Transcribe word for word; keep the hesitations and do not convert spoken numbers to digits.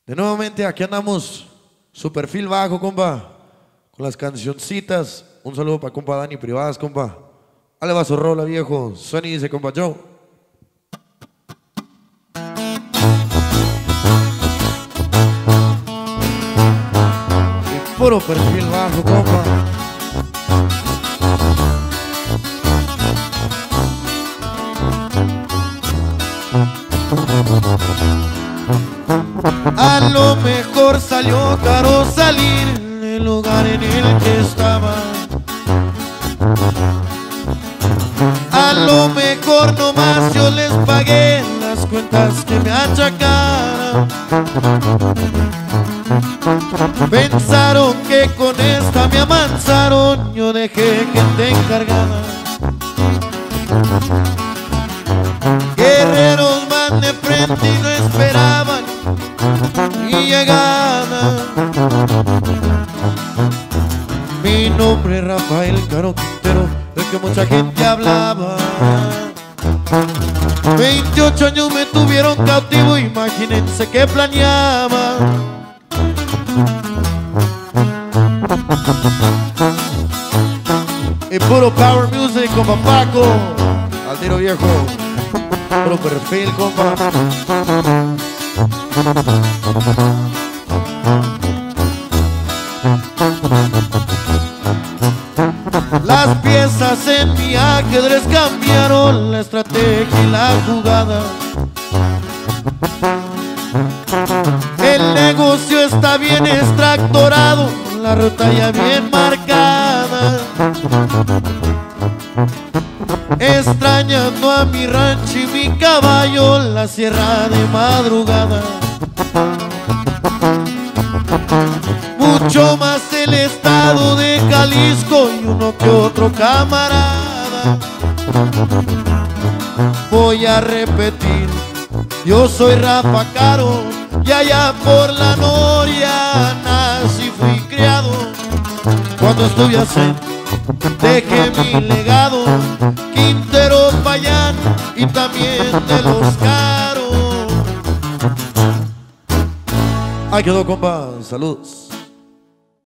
De nuevamente aquí andamos, su perfil bajo, compa, con las cancioncitas. Un saludo para compa Dani Privadas, compa. Ale va su rola, viejo. Suena y dice, compa Joe. Y puro perfil bajo, compa. A lo mejor salió caro salir del lugar en el que estaba. A lo mejor nomás yo les pagué las cuentas que me achacaron. Pensaron que con esta me amansaron, yo dejé gente encargada. Guerreros van de frente y no esperaban mi llegada. Mi nombre es Rafael Caro Quintero, del que mucha gente hablaba. veintiocho años me tuvieron cautivo, imagínense que planeaba. Y puro power music, compa Paco, al tiro viejo. Puro perfil, compa. Las piezas en mi ajedrez cambiaron la estrategia y la jugada. El negocio está bien extractorado, la ruta ya bien marcada. Extrañando a mi rancho y mi caballo, la sierra de madrugada. Mucho más el estado de Jalisco y uno que otro camarada. Voy a repetir, yo soy Rafa Caro y allá por la Noria nací, fui criado. Cuando estuve así dejé mi legado, Quintero, Payán y también de los Caros. Ahí quedó, compa, saludos.